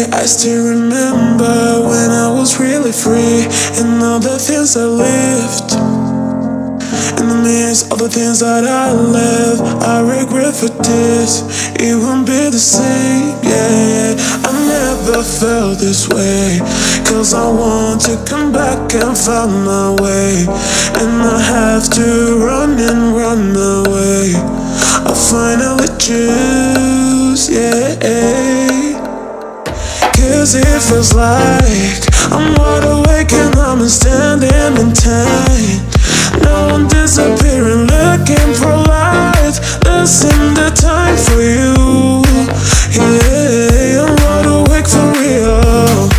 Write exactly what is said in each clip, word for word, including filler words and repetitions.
I still remember when I was really free, and all the things I lived. In the midst of the things that I left, I regret for this. It won't be the same, yeah. I never felt this way, cause I want to come back and find my way. And I have to run and run away. I finally choose, yeah. Cause it feels like I'm wide awake and I'm standing in time. Now I'm disappearing, looking for light. This ain't the time for you, yeah. I'm wide awake for real.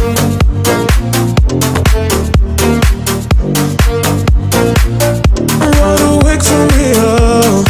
I'm wide awake for real.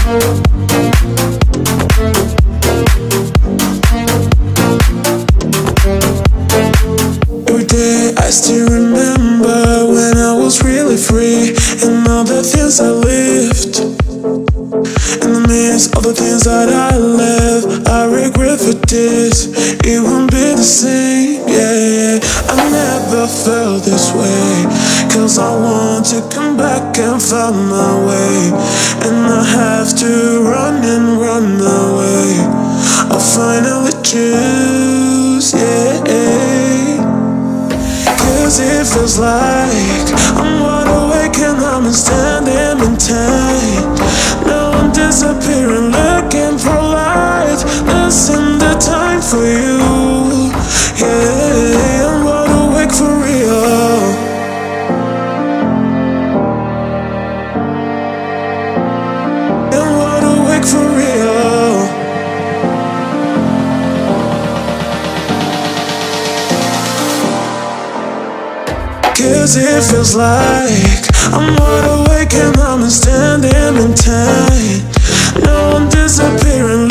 Every day I still remember when I was really free, and all the things I lived. In the midst of the things that I left, I regret for this. It won't be the same, yeah. I never felt this way, cause I want to come back and find my way. And I have to run and run away. I finally choose, yeah. Cause it feels like I'm wide awake and I'm standing in time. Now I'm disappearing, looking for light. This ain't the time for you, yeah. I'm wide awake for real. I'm wide awake for real. Cause it feels like I'm wide awake and I'm standing in time. Now I'm disappearing,